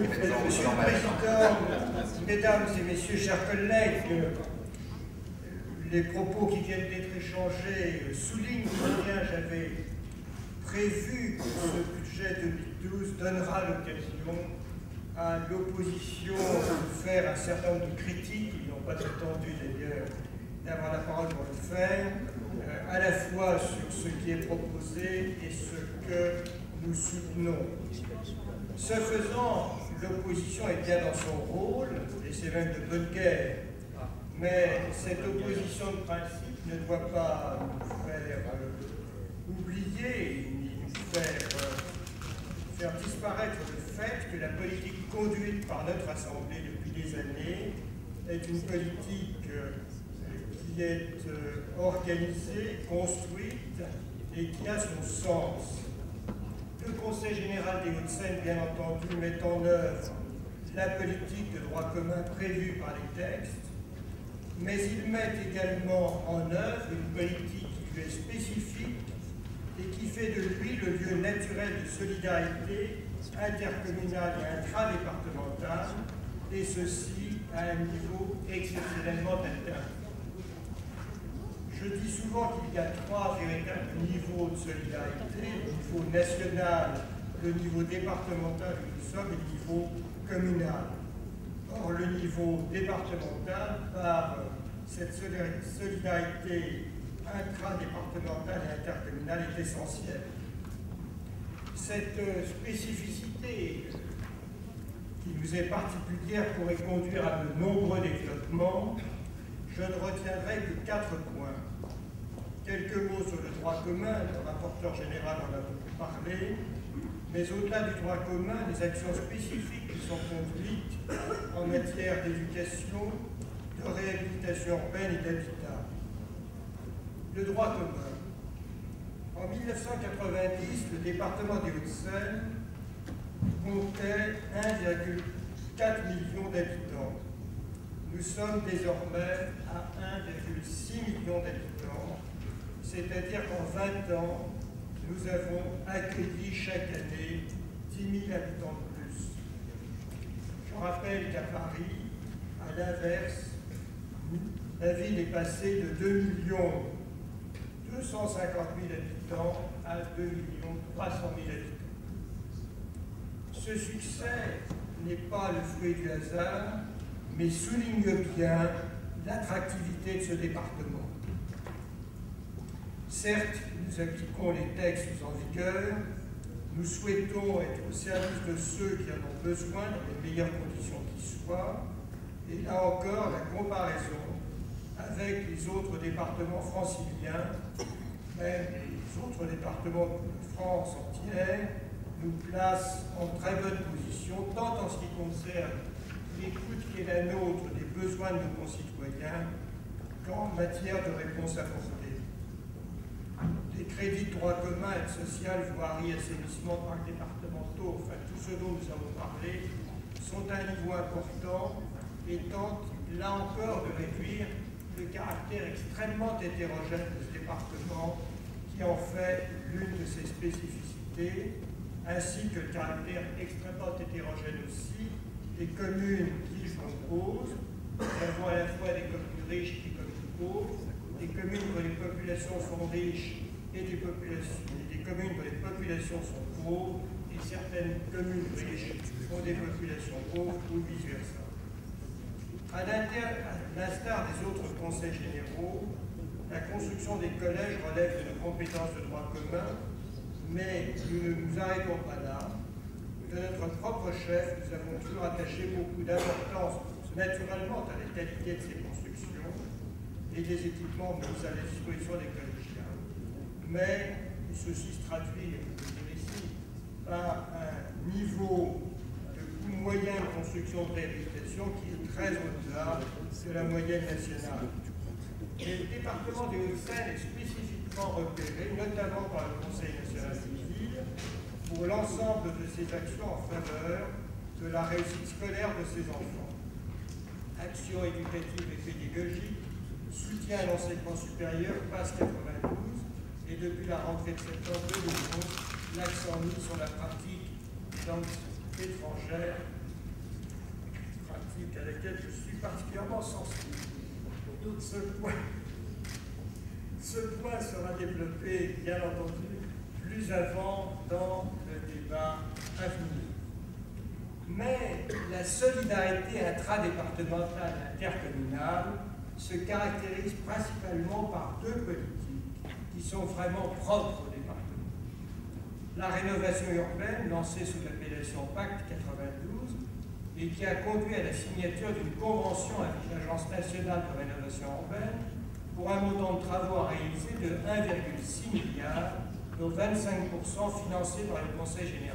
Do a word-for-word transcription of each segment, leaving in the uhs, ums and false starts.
Monsieur le Président, Mesdames et Messieurs, chers collègues, les propos qui viennent d'être échangés soulignent combien j'avais prévu que ce budget deux mille douze donnera l'occasion à l'opposition de faire un certain nombre de critiques, ils n'ont pas attendu d'ailleurs d'avoir la parole pour le faire, euh, à la fois sur ce qui est proposé et ce que nous soutenons. Ce faisant, l'opposition est bien dans son rôle, et c'est même de bonne guerre, mais cette opposition de principe ne doit pas nous faire euh, oublier, ni nous faire, euh, faire disparaître le fait que la politique conduite par notre Assemblée depuis des années est une politique euh, qui est euh, organisée, construite et qui a son sens. Le Conseil général des Hauts-de-Seine, bien entendu, met en œuvre la politique de droit commun prévue par les textes, mais il met également en œuvre une politique qui lui est spécifique et qui fait de lui le lieu naturel de solidarité intercommunale et intradépartementale, et ceci à un niveau exceptionnellement atteint. Je dis souvent qu'il y a trois véritables niveaux de solidarité, le niveau national, le niveau départemental où nous sommes et le niveau communal. Or, le niveau départemental, par cette solidarité intradépartementale et intercommunale, est essentielle. Cette spécificité qui nous est particulière pourrait conduire à de nombreux développements. Je ne retiendrai que quatre points. Quelques mots sur le droit commun, le rapporteur général en a beaucoup parlé, mais au-delà du droit commun, les actions spécifiques qui sont conduites en matière d'éducation, de réhabilitation urbaine et d'habitat. Le droit commun. En mille neuf cent quatre-vingt-dix, le département des Hauts-de-Seine comptait un virgule quatre million d'habitants. Nous sommes désormais à un virgule six million d'habitants, c'est-à-dire qu'en vingt ans, nous avons accueilli chaque année dix mille habitants de plus. Je rappelle qu'à Paris, à l'inverse, la ville est passée de deux millions deux cent cinquante mille habitants à deux millions trois cent mille habitants. Ce succès n'est pas le fruit du hasard, mais souligne bien l'attractivité de ce département. Certes, nous appliquons les textes en vigueur, nous souhaitons être au service de ceux qui en ont besoin dans les meilleures conditions qui soient, et là encore, la comparaison avec les autres départements franciliens, même les autres départements de France entière, nous place en très bonne position, tant en ce qui concerne l'écoute qui est la nôtre des besoins de nos concitoyens qu'en matière de réponse apportée. Les crédits de droit commun, aide sociale, voirie, assainissement, parcs départementaux, enfin tout ce dont nous avons parlé, sont à un niveau important et tentent là encore de réduire le caractère extrêmement hétérogène de ce département qui en fait l'une de ses spécificités, ainsi que le caractère extrêmement hétérogène aussi des communes qui le composent. Nous avons à la fois des communes riches et des communes pauvres, des communes où les populations sont riches et des, populations, et des communes où les populations sont pauvres, et certaines communes riches ont des populations pauvres ou vice-versa. À l'instar des autres conseils généraux, la construction des collèges relève de nos compétences de droit commun, mais nous ne nous arrêtons pas là. De notre propre chef, nous avons toujours attaché beaucoup d'importance, naturellement, à la qualité de ces constructions et des équipements mis à la disposition des collégiens. Mais ceci se traduit, je veux dire ici, par un niveau de coût moyen de construction de réhabilitation qui est très au-delà de la moyenne nationale. Et le département des Hauts-de-Seine est spécifiquement repéré, notamment par le Conseil national des villes, pour l'ensemble de ses actions en faveur de la réussite scolaire de ses enfants. Actions éducatives et pédagogiques, soutien à l'enseignement supérieur, PASS quatre-vingt-douze, et depuis la rentrée de septembre deux mille onze, l'accent mis sur la pratique des langues étrangères article à laquelle je suis particulièrement sensible. Ce point, ce point sera développé, bien entendu, plus avant dans le débat à venir. Mais la solidarité intradépartementale et intercommunale se caractérise principalement par deux politiques qui sont vraiment propres au département. La rénovation urbaine, lancée sous l'appellation Pacte quatre-vingt-douze, et qui a conduit à la signature d'une convention avec l'Agence nationale de rénovation urbaine pour un montant de travaux à réaliser de un virgule six milliard, dont vingt-cinq pour cent financés par le Conseil général.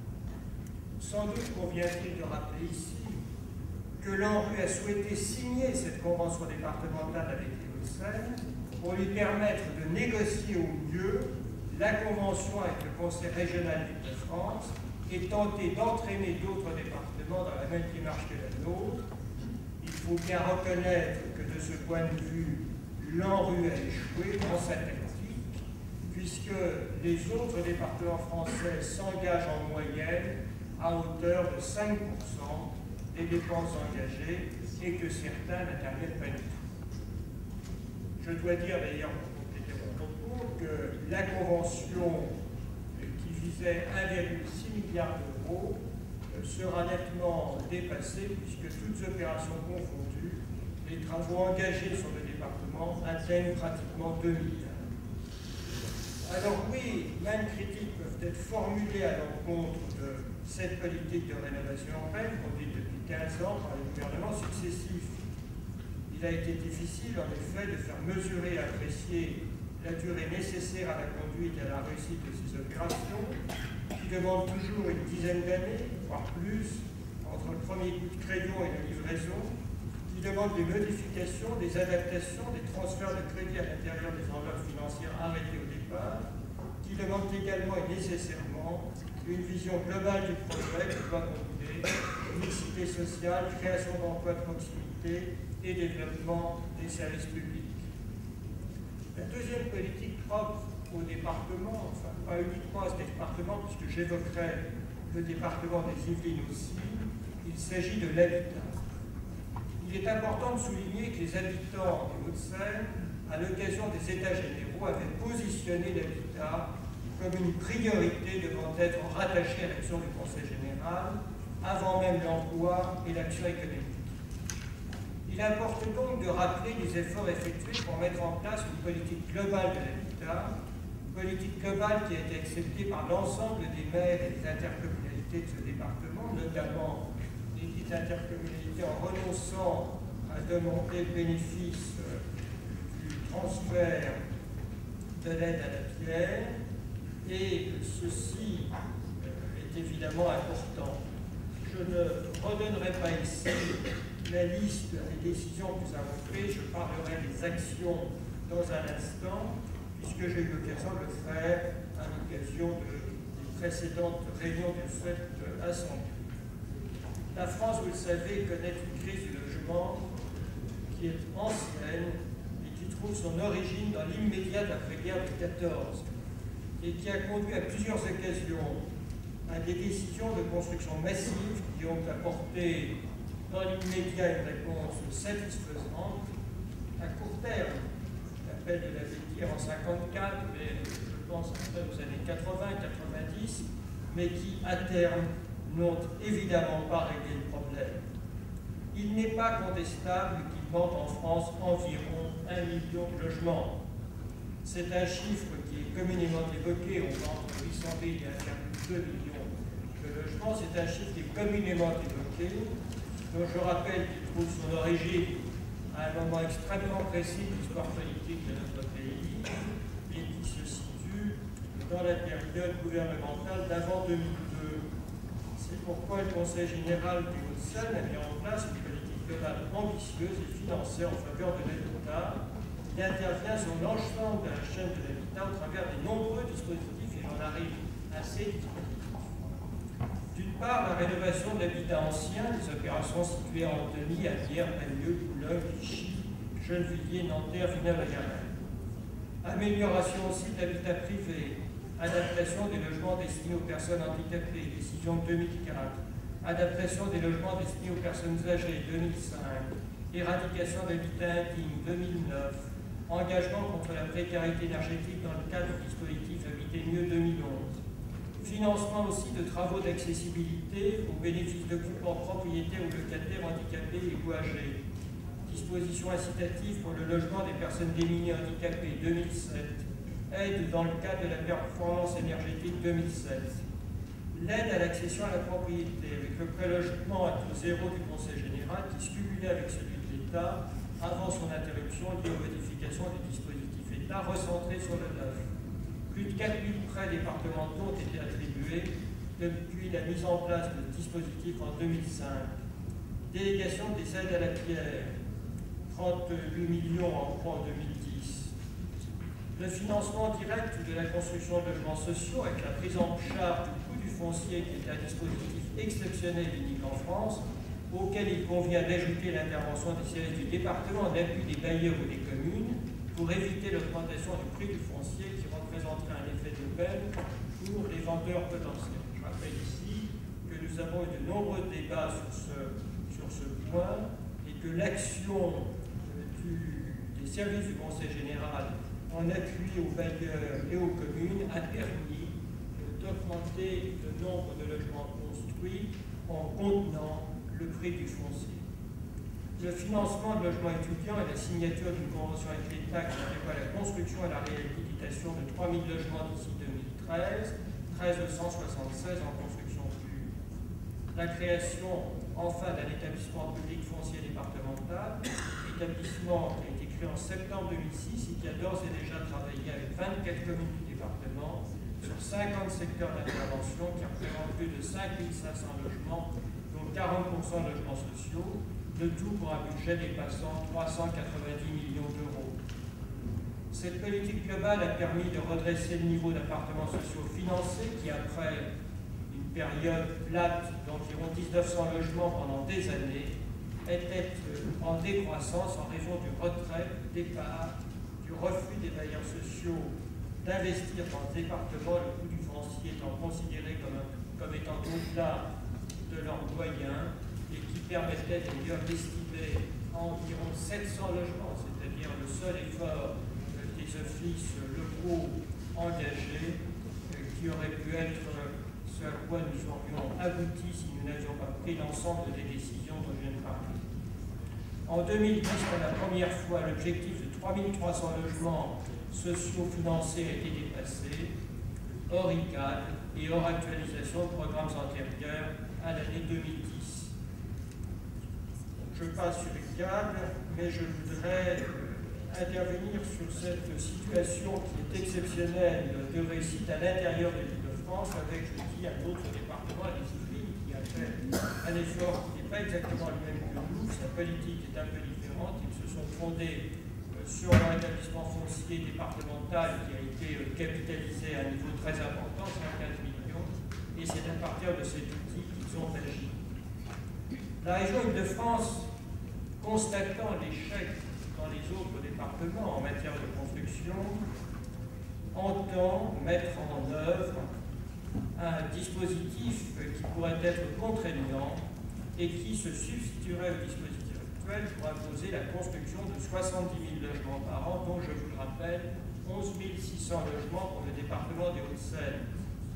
Sans doute convient-il de rappeler ici que l'ANRU a souhaité signer cette convention départementale avec les Hauts-de-Seine pour lui permettre de négocier au mieux la convention avec le Conseil régional d'Île-de-France et tenter d'entraîner d'autres départements dans la même démarche que la nôtre. Il faut bien reconnaître que de ce point de vue, l'ANRU a échoué dans sa tactique, puisque les autres départements français s'engagent en moyenne à hauteur de cinq pour cent des dépenses engagées et que certains n'interviennent pas du tout. Je dois dire d'ailleurs, pour compléter mon propos, que la convention qui visait un virgule six milliard d'euros sera nettement dépassée puisque toutes opérations confondues, les travaux engagés sur le département atteignent pratiquement deux milliards. Alors oui, même critiques peuvent être formulées à l'encontre de cette politique de rénovation urbaine conduite depuis quinze ans par les gouvernements successifs. Il a été difficile, en effet, de faire mesurer et apprécier la durée nécessaire à la conduite et à la réussite de ces opérations, qui demandent toujours une dizaine d'années, voire plus, entre le premier coup de crayon et la livraison, qui demandent des modifications, des adaptations, des transferts de crédit à l'intérieur des enveloppes financières arrêtées au départ, qui demandent également et nécessairement une vision globale du projet qui doit combiner mixité sociale, création d'emplois de proximité et développement des services publics. La deuxième politique propre au département, enfin pas uniquement à ce département, puisque j'évoquerai le département des Yvelines aussi, il s'agit de l'habitat. Il est important de souligner que les habitants des Hauts-de-Seine, à l'occasion des États généraux, avaient positionné l'habitat comme une priorité devant être rattachée à l'action du Conseil général, avant même l'emploi et l'action économique. Il importe donc de rappeler les efforts effectués pour mettre en place une politique globale de l'habitat, politique globale qui a été acceptée par l'ensemble des maires et des intercommunalités de ce département, notamment les petites intercommunalités, en renonçant à demander le bénéfice du transfert de l'aide à la pierre, et ceci est évidemment important. Je ne redonnerai pas ici la liste des décisions que nous avons prises, je parlerai des actions dans un instant, puisque j'ai eu l'occasion de le faire à l'occasion de, des précédentes réunions de cette assemblée. La France, vous le savez, connaît une crise du logement qui est ancienne et qui trouve son origine dans l'immédiat d'après-guerre de mille neuf cent quatorze et qui a conduit à plusieurs occasions à des décisions de construction massive qui ont apporté dans l'immédiat une réponse satisfaisante à court terme. L'appel de la Bétière en cinquante-quatre, mais je pense après aux années quatre-vingts quatre-vingt-dix, mais qui, à terme, n'ont évidemment pas réglé le problème. Il n'est pas contestable qu'il manque en France environ un million de logements. C'est un chiffre qui est communément évoqué, on va entre huit cent mille et un virgule deux millions de logements. C'est un chiffre qui est communément évoqué, dont je rappelle qu'il trouve son origine à un moment extrêmement précis de l'histoire politique de notre pays et qui se situe dans la période gouvernementale d'avant deux mille deux. C'est pourquoi le Conseil général des Hauts-de-Seine a mis en place une politique globale ambitieuse et financée en faveur de l'habitat. Il intervient sur l'ensemble de la chaîne de l'habitat au travers des nombreux dispositifs, et j'en arrive à ces dispositifs. D'une part, la rénovation de l'habitat ancien, des opérations situées en Antony, à Bière, Bagneux, Boulogne, Vichy, Gennevilliers, Nanterre, Villeneuve-la-Garenne. Amélioration aussi de l'habitat privé, adaptation des logements destinés aux personnes handicapées, décision de deux mille quatre, adaptation des logements destinés aux personnes âgées deux mille cinq, éradication de l'habitat indigne deux mille neuf, engagement contre la précarité énergétique dans le cadre du dispositif Habiter mieux deux mille onze, financement aussi de travaux d'accessibilité au bénéfice d'occupants propriétaires ou locataires handicapés et ou âgés, dispositions incitatives pour le logement des personnes démunies handicapées deux mille sept, aide dans le cadre de la performance énergétique deux mille sept, l'aide à l'accession à la propriété avec le prélogement à taux zéro du Conseil général qui se cumulait avec celui de l'État avant son interruption liée aux modifications du dispositif État recentré sur le neuf. Plus de quatre mille prêts départementaux ont été attribués depuis la mise en place de ce dispositif en deux mille cinq. Délégation des aides à la pierre, trente-huit millions en cours en deux mille dix. Le financement direct de la construction de logements sociaux avec la prise en charge du coût du foncier qui est un dispositif exceptionnel et unique en France, auquel il convient d'ajouter l'intervention des services du département en appui des bailleurs ou des communes pour éviter l'augmentation du prix du foncier qui représenterait un effet d'aubaine pour les vendeurs potentiels. Je rappelle ici que nous avons eu de nombreux débats sur ce, sur ce point et que l'action des services du Conseil général en appui aux bailleurs et aux communes a permis d'augmenter le nombre de logements construits en contenant le prix du foncier. Le financement de logements étudiants et la signature d'une convention avec l'État qui prévoit la construction et la réhabilitation de trois mille logements d'ici deux mille treize, treize cent soixante-seize en construction pure. La création, enfin, d'un établissement public foncier départemental, établissement qui a été créé en septembre deux mille six et qui a d'ores et déjà travaillé avec vingt-quatre communes du département sur cinquante secteurs d'intervention qui représentent plus de cinq mille cinq cents logements, dont quarante pour cent de logements sociaux, le tout pour un budget dépassant trois cent quatre-vingt-dix millions d'euros. Cette politique globale a permis de redresser le niveau d'appartements sociaux financés qui, après une période plate d'environ mille neuf cents logements pendant des années, était en décroissance en raison du retrait, du départ, du refus des bailleurs sociaux d'investir dans le département, le coût du foncier étant considéré comme, comme étant au-delà de leurs moyens et qui permettait d'ailleurs d'estimer environ sept cents logements, c'est-à-dire le seul effort des offices locaux engagés qui aurait pu être ce à quoi nous aurions abouti si nous n'avions pas pris l'ensemble des décisions dont je viens de parler. En deux mille dix, pour la première fois, l'objectif de trois mille trois cents logements sociaux financés a été dépassé, hors I C A D et hors actualisation de programmes antérieurs à l'année deux mille dix. Je passe sur I C A D, mais je voudrais intervenir sur cette situation qui est exceptionnelle de réussite à l'intérieur de l'Île-de-France avec, je dis, un autre département, les Yvelines, qui a fait un effort qui n'est pas exactement le même que nous. Sa politique est un peu différente. Ils se sont fondés euh, sur un établissement foncier départemental qui a été euh, capitalisé à un niveau très important, cinquante millions, et c'est à partir de cet outil qu'ils ont agi. La région Île-de-France, constatant l'échec dans les autres départements en matière de construction, entend mettre en œuvre un dispositif qui pourrait être contraignant et qui se substituerait au dispositif actuel pour imposer la construction de soixante-dix mille logements par an, dont, je vous le rappelle, onze mille six cents logements pour le département des Hauts-de-Seine.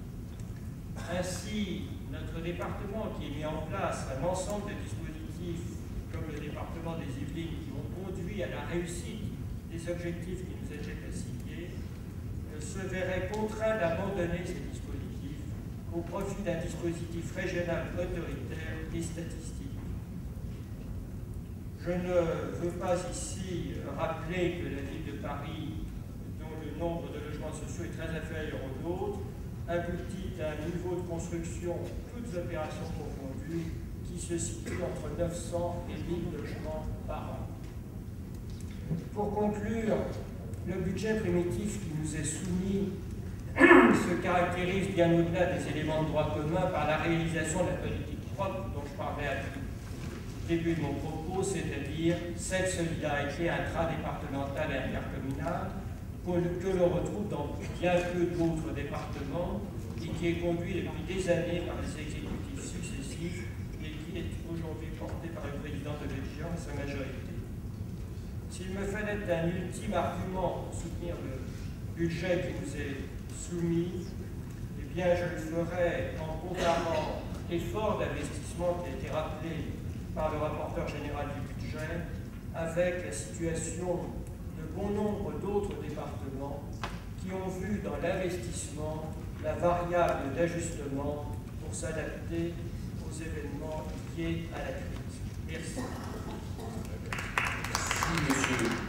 Ainsi, notre département, qui a mis en place un ensemble de dispositifs comme le département des Yvelines, qui ont conduit à la réussite des objectifs qui nous étaient assignés, euh, se verrait contraint d'abandonner ces dispositifs au profit d'un dispositif régional autoritaire et statistique. Je ne veux pas ici rappeler que la ville de Paris, dont le nombre de logements sociaux est très inférieur aux nôtres, aboutit à un niveau de construction, toutes opérations confondues, qui se situe entre neuf cents et mille logements par an. Pour conclure, le budget primitif qui nous est soumis se caractérise bien au-delà des éléments de droit commun par la réalisation de la politique propre dont je parlais au début de mon propos, c'est-à-dire cette solidarité intra-départementale et intercommunale que l'on retrouve dans bien peu d'autres départements et qui est conduite depuis des années par les exécutifs successifs qui est aujourd'hui porté par le président de Légion et sa majorité. S'il me fallait un ultime argument pour soutenir le budget qui nous est soumis, eh bien je le ferais en comparant l'effort d'investissement qui a été rappelé par le rapporteur général du budget avec la situation de bon nombre d'autres départements qui ont vu dans l'investissement la variable d'ajustement pour s'adapter aux événements liés à la crise. Merci. Merci, monsieur.